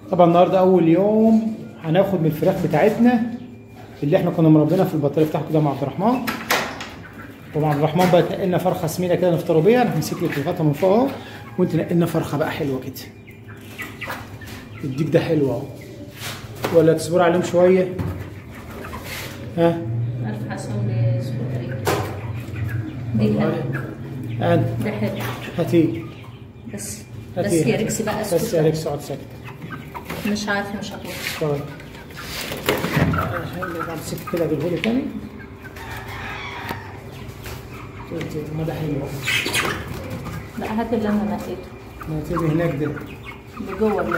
طبعا النهارده اول يوم هناخد من الفراخ بتاعتنا اللي احنا كنا مربينها في البطاريه بتاعته كده مع عبد الرحمن. طبعا عبد الرحمن بقى تنقلنا فرخه سمينه كده نفطروا بيها، انا همسك لك الغطا من فوق اهو وانت نقلنا فرخه بقى حلوه كده. الديك ده حلو اهو، ولا تصبر عليهم شويه؟ ها؟ عارف حسون لسكوتري دي حلو. ده حلو. هاتيه بس يا ريكس بقى اسكت. بس يا ريكس اقعد ساكت. مش عارفه مش هطول. طيب بعد سكت كده اجيبه لي تاني. ما ده حلو. لا هات اللي انا نقيته. نقيته هناك ده. اللي جوه لا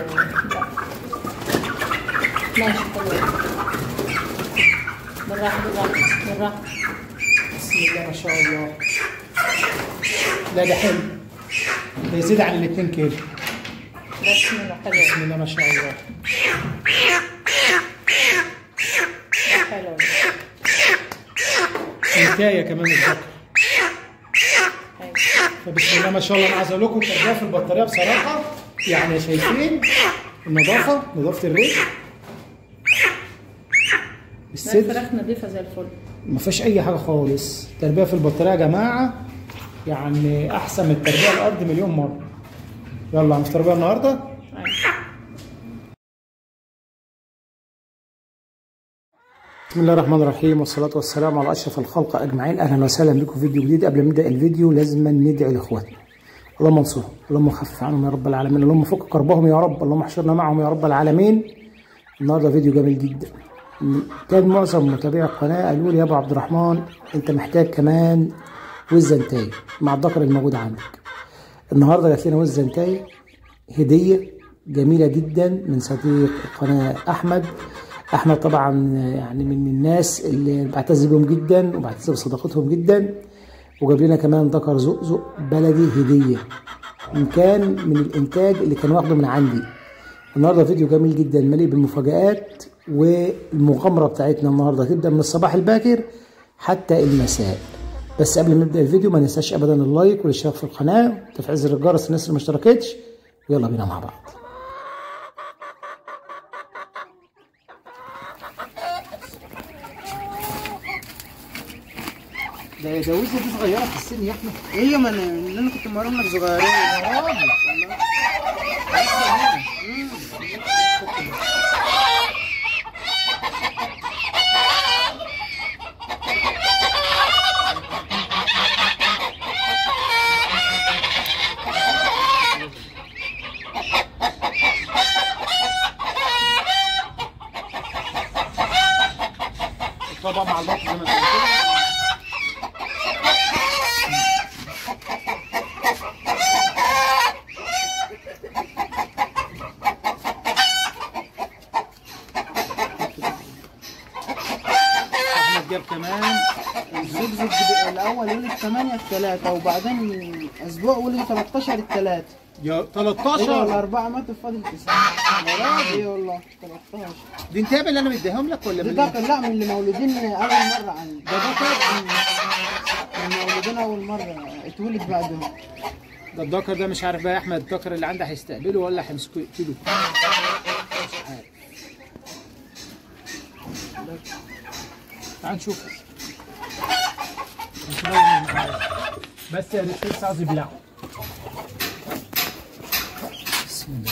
ماشي حلو. بالراحه بالراحه. بسم الله ما شاء الله. لا ده حلو. ده يزيد عن 2 كيلو. بسم الله حلو. بسم الله ما شاء الله. حلو. انتايه كمان الذكر. فبسم الله ما شاء الله. انا عايز اقول لكم التربيه في البطاريه بصراحه يعني شايفين النظافه، نظافه الريق. الصدر الفراخ نظيفه زي الفل. ما فيش اي حاجه خالص. التربيه في البطاريه يا جماعه يعني احسن من التربيه على الارض مليون مره. يلا هنفطر بيها النهارده. بسم الله الرحمن الرحيم والصلاة والسلام على أشرف الخلق أجمعين. أهلا وسهلا بكم في فيديو جديد. قبل ما نبدأ الفيديو لازم ندعي لإخواتنا، اللهم انصرهم، اللهم خفف عنهم يا رب العالمين، اللهم فك كربهم يا رب، اللهم احشرنا معهم يا رب العالمين. النهارده فيديو جميل جدا. كان معظم متابعي القناة قالوا لي يا أبو عبد الرحمن أنت محتاج كمان وزنتاي مع الذكر الموجود عندك. النهارده جات لنا وزنتاي هدية جميلة جدا من صديق القناة أحمد طبعا يعني من الناس اللي بعتز بهم جدا وبعتز بصداقتهم جدا، وجاب لنا كمان ذكر زقزق بلدي هديه ان كان من الانتاج اللي كان واخده من عندي. النهارده فيديو جميل جدا مليء بالمفاجآت، والمغامره بتاعتنا النهارده هتبدا من الصباح الباكر حتى المساء. بس قبل ما نبدا الفيديو ما ننساش ابدا اللايك والاشتراك في القناه وتفعيل زر الجرس للناس اللي ما اشتركتش، ويلا بينا مع بعض. ده وزة دي صغيرة في السن يا احمد. هي ما انا كنت مرهم لك صغيرين يا راجل. طبعا مع البط زي ما انت قلت. جاب كمان الزبزب الاول ولد 8 في 3 وبعدين اسبوع ولد 13 الثلاث. يا 13 ولا 4 ماتوا فاضل 9. يا راجل ايه والله 13. دي انتابه اللي انا مديهم لك ولا ده لا من اللي مولودين اول مره عندي. ده من مولودين اول مره اتولد بعدهم. ده الذكر ده مش عارف بقى يا احمد الذكر اللي عنده هيستقبله ولا هيمسكه يقتله. مش عارف. تعال نشوف. بس يا ريت لسه عاوز يبلعه. بسم الله.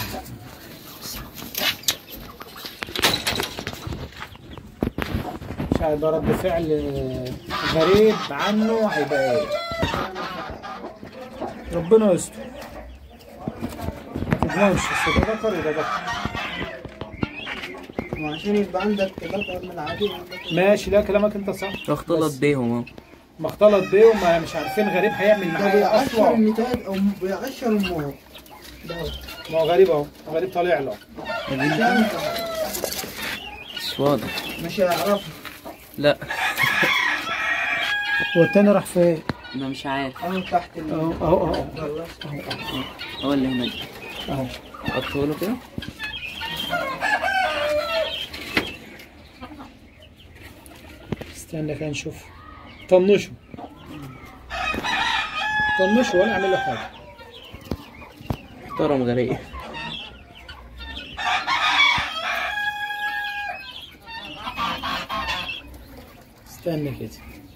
مش عارف ده رد فعل غريب عنه هيبقى ايه؟ ربنا يستر. ما تضمنش بس ده ذكر وده ذكر. عشان يبقى عندك ذكر من العادي. ماشي لا كلامك انت صح. اختلط بيهم اهو. ما اختلط بيهم ما مش عارفين غريب هيعمل معايا اصلا. ده بيقشر النتاج او بيقشر امه. ما هو غريب اهو، غريب طالع له. مش واضح. مش هيعرفه. لا. هو التاني راح فين؟ انا مش عارف. اهو تحت اهو هو اللي هناك اهو. حطه له كده. استنى كده نشوف. طنشه ولا اعمل له حاجه. محترم غريب. استنى كده.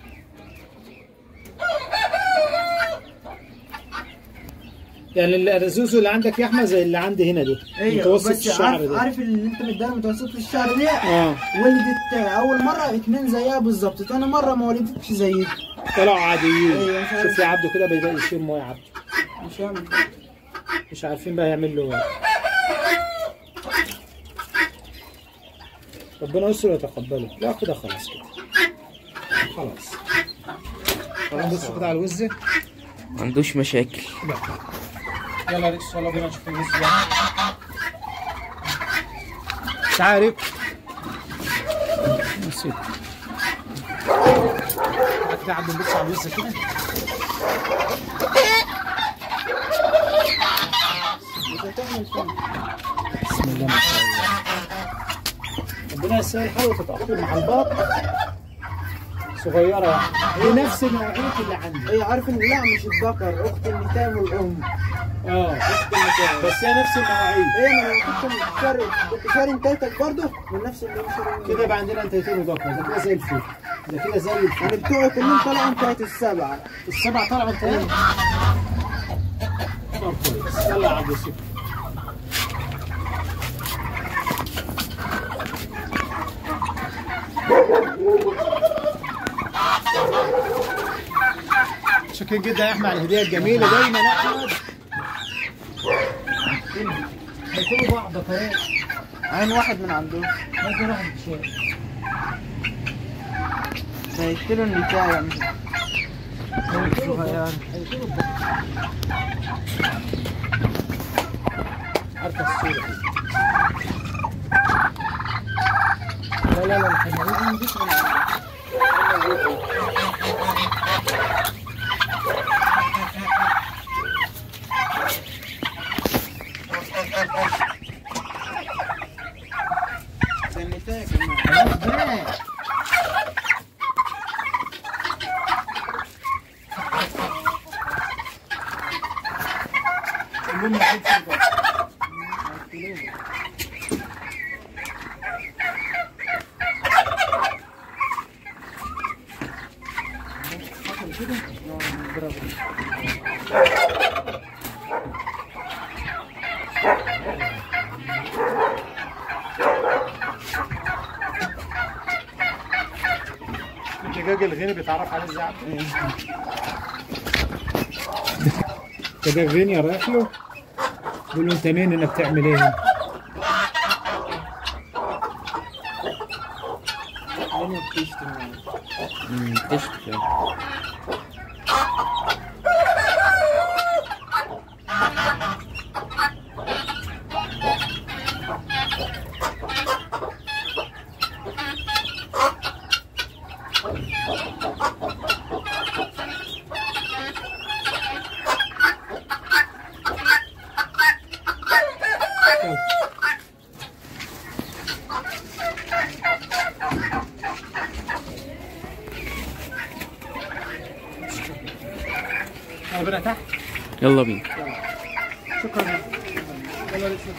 يعني الرزوزو اللي عندك يا احمد زي اللي عندي هنا دي، متوسط الشعر ده. عارف اللي انت مديها متوسط الشعر دي؟ ولدت اول مره 2 زيها بالظبط، تاني مره ما ولدتش زي دي، طلعوا عاديين. ايوه. شوف يا عبده كده بيبدا يشيل ميه يا عبده. مش هعمل، مش عارفين بقى يعمل له ايه. ربنا يستر ويتقبله. لا كده خلاص كده. خلاص. بص كده على الوزه. ما عندوش مشاكل. لا. يلا يا ريس يلا بينا نشوف الوز ده. مش عارف. نسيت. كده عبد نبص على الوز كده. بسم الله ما شاء الله. ربنا يسهل الحال وتتأقلم مع البط. صغيرة يعني. هي نفس النوعية اللي عندي. هي عارف ان لا مش الذكر، اخت النتايم والام. اخت النتايم. بس هي نفس النوعية. هي ما كنت شاري نتايتك برضه من نفس اللي انا شاري. كده يبقى عندنا نتايتين وذكر، ده كده زي الفل. ده كده زي الفل. يعني بتوعي كلهم طلعوا نتايت السبعة. السبعة طلعوا نتايت. طب كويس. يلا يا عبد السيف. شكرا جدا يا احمد على الهديه الجميله. دايما يا احمد هيكونوا بعض كمان. عين واحد من عندهم. لازم واحد بشيء. هيشتروا النتاية مش صغيرة. عارفه الصوره دي. لا الحمامين دي مش من عندهم. النتاية كمان. الدجاج الغيني بيتعرف عليه ازاي؟ دجاج غيني رايح له بيقول له انت مين انك تعمل ايه هنا؟ بتشتم. يلا تحت. يلا بينا. شكرا. يلا لسه.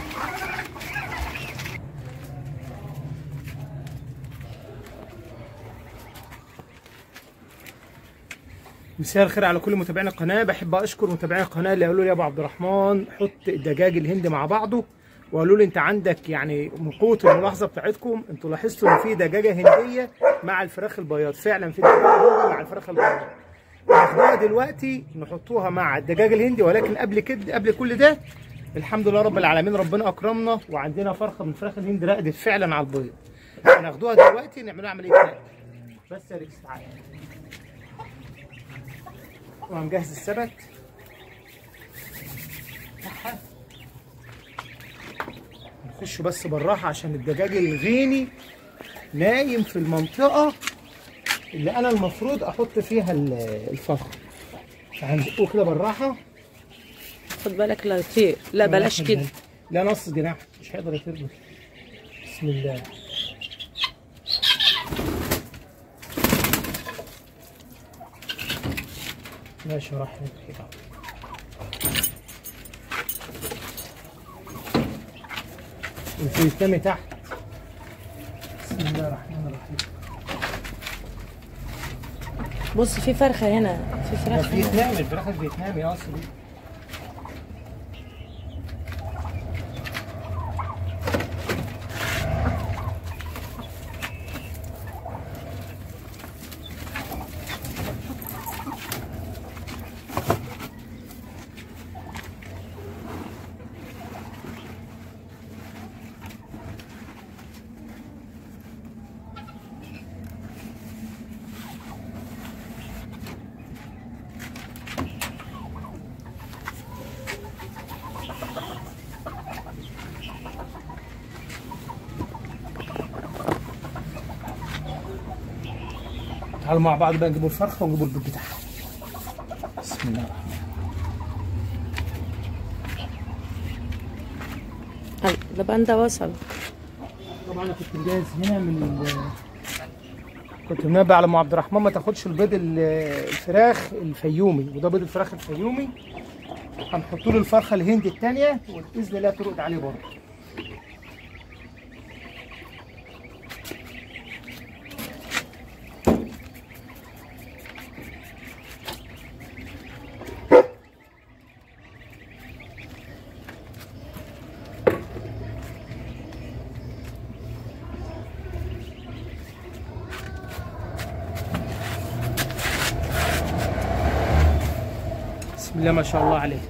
مساء الخير على كل متابعين القناه. بحب اشكر متابعين القناه اللي قالوا لي يا ابو عبد الرحمن حط الدجاج الهندي مع بعضه، وقالوا لي انت عندك يعني من قوه الملاحظه بتاعتكم انتوا لاحظتوا ان في دجاجه هنديه مع الفراخ البياض. فعلا في دجاجه هنديه مع الفراخ البياض. ناخدوها دلوقتي نحطوها مع الدجاج الهندي، ولكن قبل كده قبل كل ده الحمد لله رب العالمين ربنا اكرمنا وعندنا فرخه من فراخ الهند رقدت فعلا على البيض. هناخدوها دلوقتي نعملها عمليه نقل. بس يا ريكس تعالى. وهنجهز السبت. نخش بس بالراحه عشان الدجاج الغيني نايم في المنطقه اللي انا المفروض احط فيها الفرخ. فهنزقه كده بالراحه. خد بالك لا يطير. لا بلاش كده. لا نص جناح مش هيقدر يطير. بسم الله. ماشي راح كده. الفلفل تحت. بسم الله الرحمن الرحيم. بص في فرخه هنا، في فراخ هنا. فيتنامي، الفراخ الفيتنامي اصلي. تعالوا مع بعض بقى نجيبوا الفرخه ونجيبوا البيض بتاعها. بسم الله الرحمن الرحيم. اللبن ده وصل. طبعا انا كنت مجهز هنا كنت منبه على ام عبد الرحمن ما تاخدش البيض الفراخ الفيومي، وده بيض الفراخ الفيومي. هنحط له الفرخه الهندي الثانيه وباذن الله ترقد عليه برضه. بسم الله ما شاء الله عليه.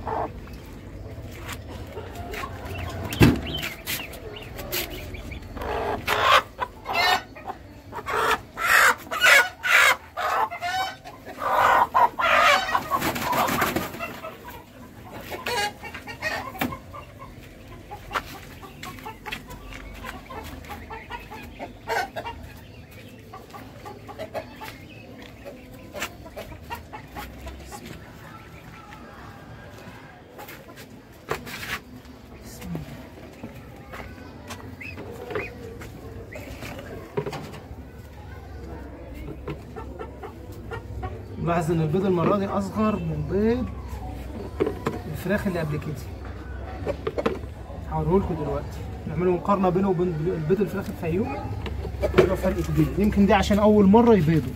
ملاحظ ان البيض المره دي اصغر من بيض الفراخ اللي قبل كده. هوريهولكوا دلوقتي، نعملوا مقارنه بينه وبين البيض الفراخ الفيومي، هيبقى فرق كبير. يمكن دي عشان اول مره يبيضوا.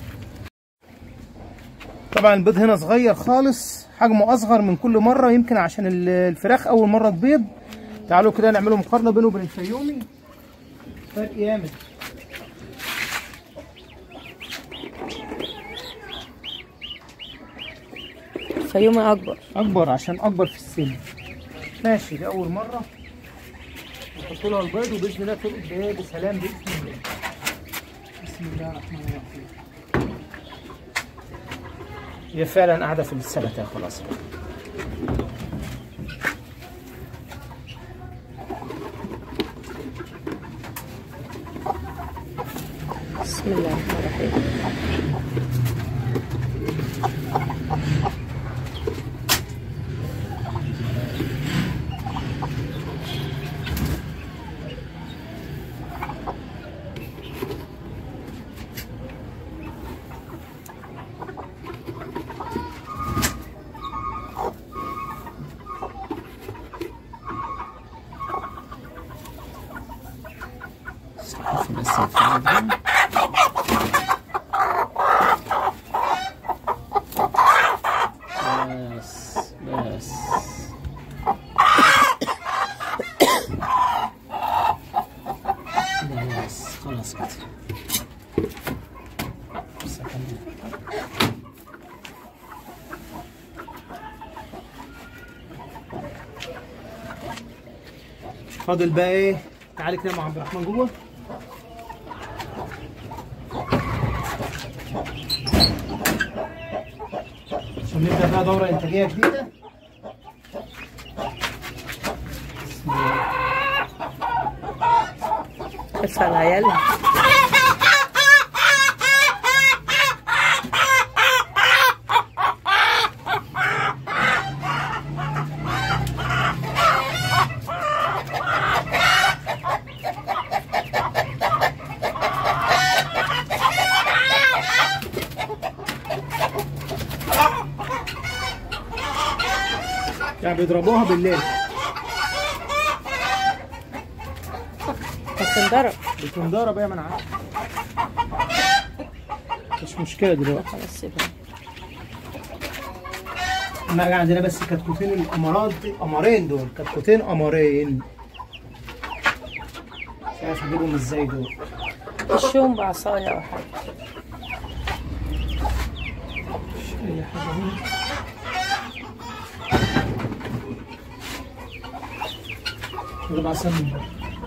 طبعا البيض هنا صغير خالص، حجمه اصغر من كل مره، يمكن عشان الفراخ اول مره تبيض. تعالوا كده نعملوا مقارنه بينه وبين الفيومي، فرق جامد. الفيومي اكبر عشان اكبر في السن. ماشي، دي اول مره نحط لها البيض وباذن الله ترقد بسلام باذن الله. بسم الله الرحمن الرحيم. هي فعلا قاعده في السبت خلاص. بسم الله الرحمن الرحيم. بس خلاص كده. فاضل بقى ايه؟ تعالي كده مع عبد الرحمن جوه عشان نبدا بقى دوره انتاجيه جديده. بس على عيالها. يعني بيضربوها بالليل. بتنضرب يا من عارف. مش مشكلة دلوقتي. خلاص سيبها. احنا عندنا بس كتكوتين القمرات، قمرين دول، كتكوتين قمرين. مش عارف اجيبهم ازاي دول. تشوم بعصايه او حاجه. مش اي حاجه هنا. نجيب عصا من بره.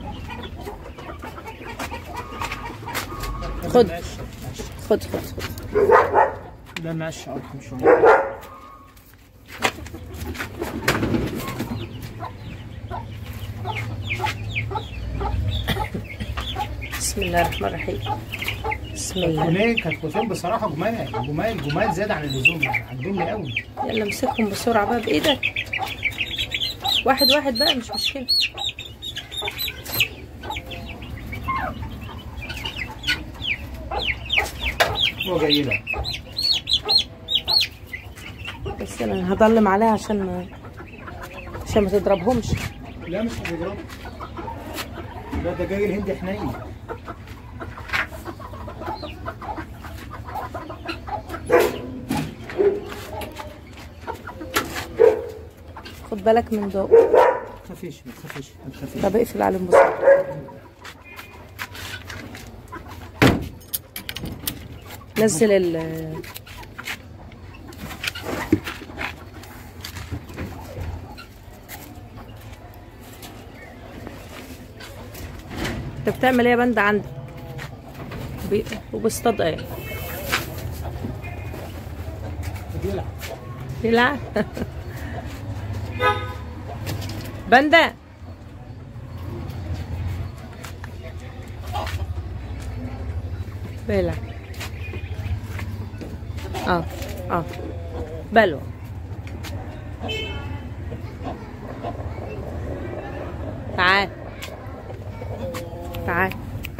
خد خد خد خد. ده ماشي ارحم شويه. بسم الله الرحمن الرحيم. بسم الله. كتكوتين بصراحه جمال زياده عن اللزوم، يعني عجبني قوي. يلا امسكهم بسرعه بقى بايدك. واحد واحد بقى مش مشكله. هو جاي لك. بس انا هضلم عليها عشان ما تضربهمش. لا مش هتضرب. ده دجاج الهندي حنين. خد بالك من دول. ما تخافيش ما تخافيش ما تخافيش. طب اقفل عليهم بسرعه. نزل انت بتعمل ايه يا بند عندك؟ وبيصطاد ايه؟ بيلعب. بيلعب. بندا بيلعب. بلو. تعال تعال.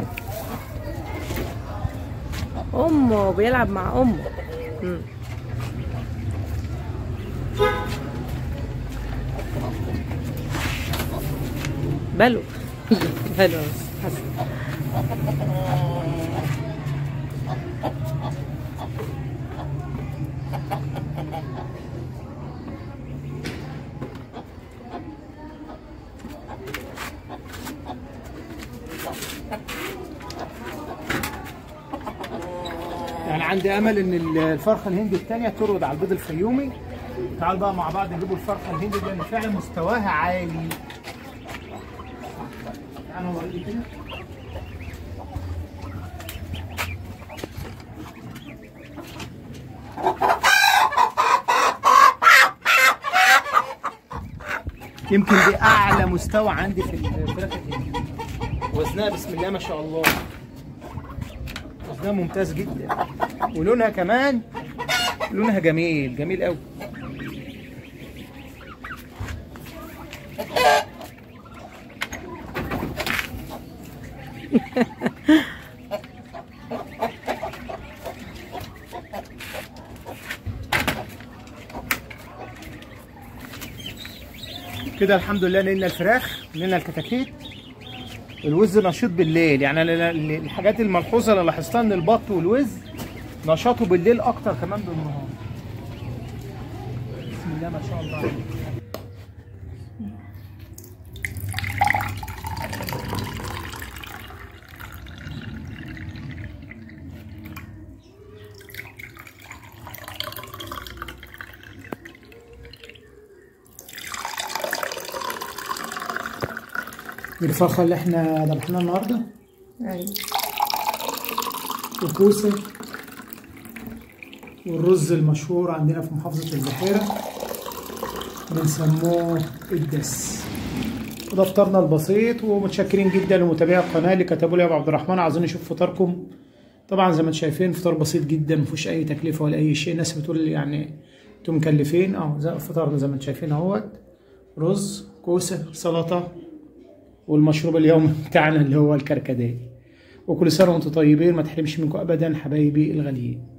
امه بيلعب مع امه. بلو. بلو حسن. يعني عندي امل ان الفرخه الهندي الثانيه ترد على البيض الفيومي. تعال بقى مع بعض نجيبوا الفرخه الهندي لان فعلا مستواها عالي. تعالوا نوريكي كده. يمكن دي اعلى مستوى عندي في الفراخ الهندي. وزنها بسم الله ما شاء الله. وزنها ممتاز جدا. ولونها كمان لونها جميل قوي. كده الحمد لله نقلنا الفراخ، نقلنا الكتاكيت. الوز نشيط بالليل، يعني الحاجات الملحوظه اللي لاحظتها ان البط والوز نشاطه بالليل اكتر كمان بالنهار. بسم الله ما شاء الله. دي الفرخة اللي احنا ذبحناها النهارده. ايوه. وكوسة والرز المشهور عندنا في محافظة البحيرة بنسموه الدس. وده فطارنا البسيط، ومتشكرين جدا لمتابعي القناة اللي كتبوا لي يا ابو عبد الرحمن عايزين نشوف فطاركم. طبعا زي ما انتم شايفين فطار بسيط جدا مفيهوش اي تكلفة ولا اي شيء. ناس بتقول يعني انتم مكلفين. فطارنا زي ما انتم شايفين اهوت، رز، كوسة، سلطة، والمشروب اليومي بتاعنا اللي هو الكركديه. وكل سنه وانتم طيبين، ما تحرمش منكم ابدا حبايبي الغاليين.